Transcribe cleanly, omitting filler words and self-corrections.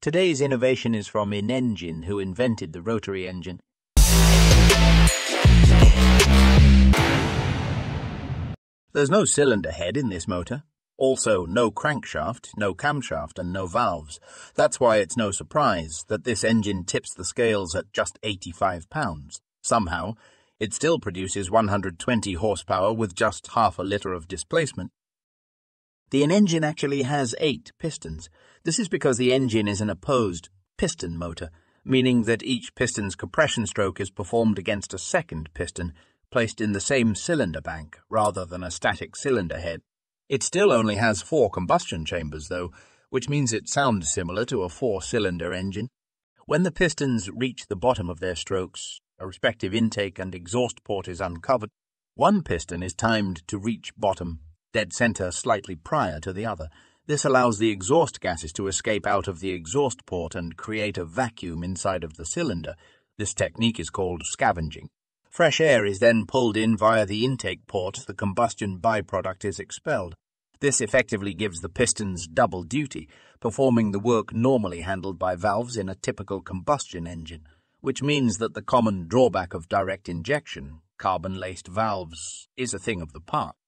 Today's innovation is from InEngine, who invented the rotary engine. There's no cylinder head in this motor. Also, no crankshaft, no camshaft, and no valves. That's why it's no surprise that this engine tips the scales at just 85 pounds. Somehow, it still produces 120 horsepower with just half a litre of displacement. The InEngine actually has 8 pistons. This is because the engine is an opposed piston motor, meaning that each piston's compression stroke is performed against a second piston placed in the same cylinder bank rather than a static cylinder head. It still only has 4 combustion chambers, though, which means it sounds similar to a 4-cylinder engine. When the pistons reach the bottom of their strokes, a respective intake and exhaust port is uncovered. One piston is timed to reach bottom, dead center slightly prior to the other. This allows the exhaust gases to escape out of the exhaust port and create a vacuum inside of the cylinder. This technique is called scavenging. Fresh air is then pulled in via the intake port. The combustion byproduct is expelled. This effectively gives the pistons double duty, performing the work normally handled by valves in a typical combustion engine, which means that the common drawback of direct injection, carbon-laced valves, is a thing of the past.